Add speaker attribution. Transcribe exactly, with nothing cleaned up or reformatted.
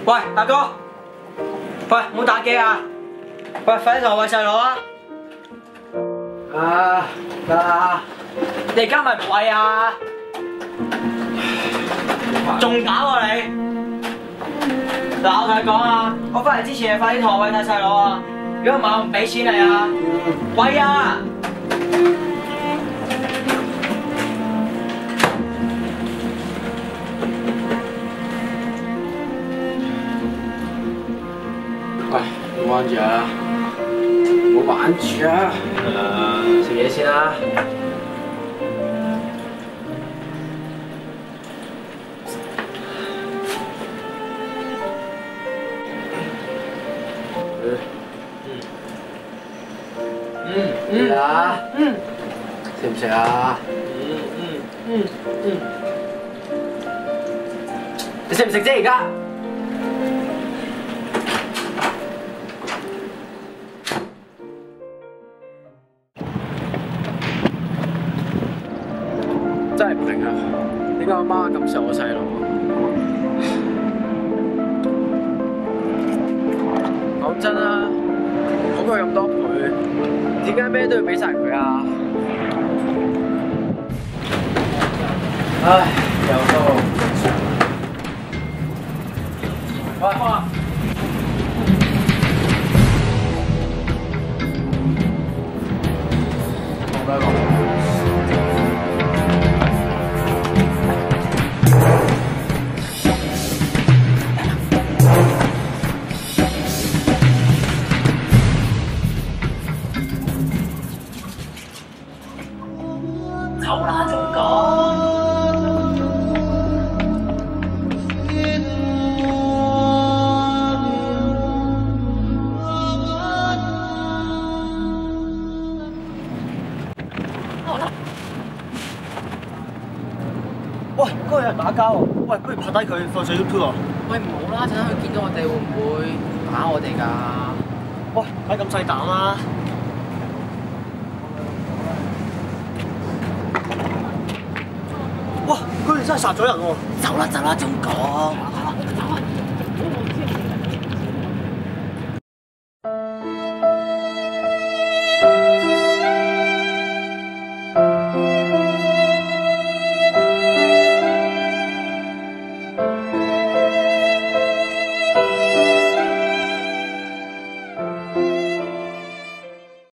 Speaker 1: 喂，大哥，喂，唔好打機啊！喂，快啲同我餵細佬啊！啊，得啦，你而家咪唔餵啊？仲搞啊你！嗱，我同你講啊，我翻嚟之前快啲同我餵晒細佬啊！如果唔係我唔俾錢你啊！餵啊！喂，唔好玩住啊！唔好玩住啊！誒，食嘢先啦。嗯嗯啊，嗯，食唔食啊？嗯嗯嗯嗯，你食唔食啫而家？真係唔明啊！點解阿媽咁錫我細佬？講真啦，好佢咁多倍，點解咩都要俾晒佢啊？唉，又到喂，哇！冇得講。走啦，仲講。喂，嗰個有人打交喎！喂，不如拍低佢放上 YouTube 啊！
Speaker 2: 喂，唔好啦，陣間佢見到我哋會唔會打我哋㗎？
Speaker 1: 喂，咪咁細膽啦！哇！佢哋真係殺咗人喎！
Speaker 2: 走啦走啦，仲講。